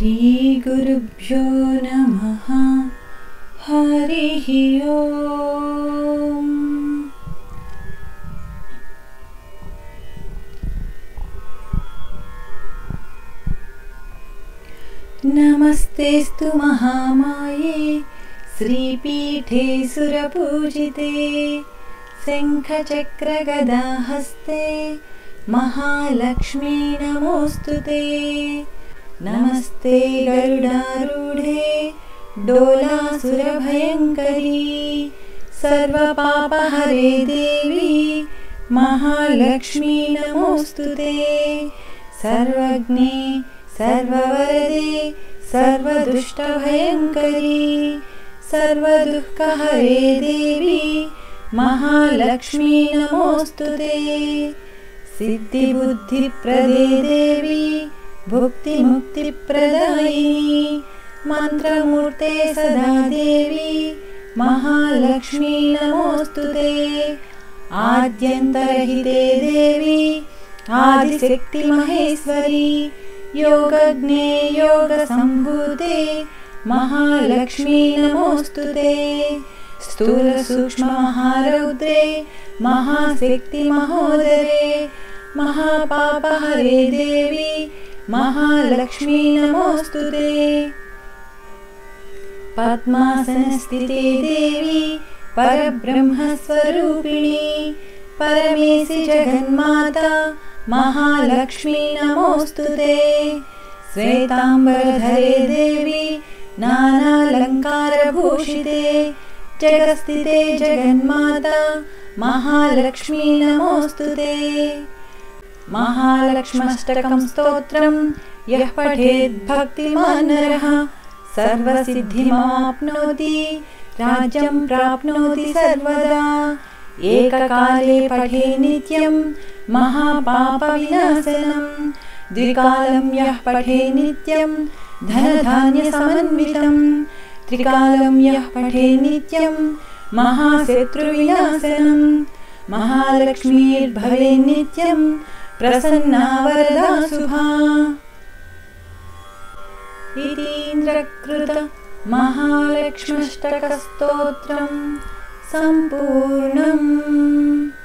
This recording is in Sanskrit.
श्रीगुरुभ्यो नमः। हरिः ओम्। नमस्तेस्तु महामाये श्रीपीठे सुरपूजिते शङ्खचक्रगदाहस्ते महालक्ष्मी नमोऽस्तुते। नमस्ते गरुडारूढे डोलासुरभयङ्करी सर्वपापहरे देवी महालक्ष्मी नमोऽस्तुते। सर्वज्ञे सर्ववरदे सर्वदुष्टभयङ्करी सर्वदुःखहरे देवी महालक्ष्मी नमोऽस्तुते। सिद्धिबुद्धिप्रदे देवी भुक्तिमुक्तिप्रदायिनी मन्त्रमूर्ते सदा देवी महालक्ष्मी नमोऽस्तुते। आद्यन्तरहिते देवी आदिशक्तिमहेश्वरी योगज्ञे योगसम्भूते महालक्ष्मी नमोऽस्तुते। स्थूलसूक्ष्ममहारौद्रे महाशक्तिमहोदरे महापापहरे देवी महालक्ष्मी नमोऽस्तुते। पद्मासनस्थिते देवी परब्रह्मस्वरूपिणी परमेशि जगन्माता महालक्ष्मी नमोऽस्तुते। श्वेताम्बरधरे देवी नानालङ्कारभूषिते जगस्थिते जगन्माता महालक्ष्मी नमोऽस्तुते। महालक्ष्म्यष्टकं स्तोत्रं यः पठेत् भक्तिमान् नरः सर्वसिद्धिमाप्नोति राज्यं प्राप्नोति सर्वदा। एककाले पठे नित्यं महापापविनाशनं द्विकालं यः पठे नित्यं धनधान्यसमन्वितं त्रिकालं यः पठे नित्यं महाशत्रुविनाशनं। महालक्ष्मीर्भवे नित्यं प्रसन्ना वरदा शुभा। इतीन्द्रकृत महालक्ष्म्यष्टकस्तोत्रं सम्पूर्णम्।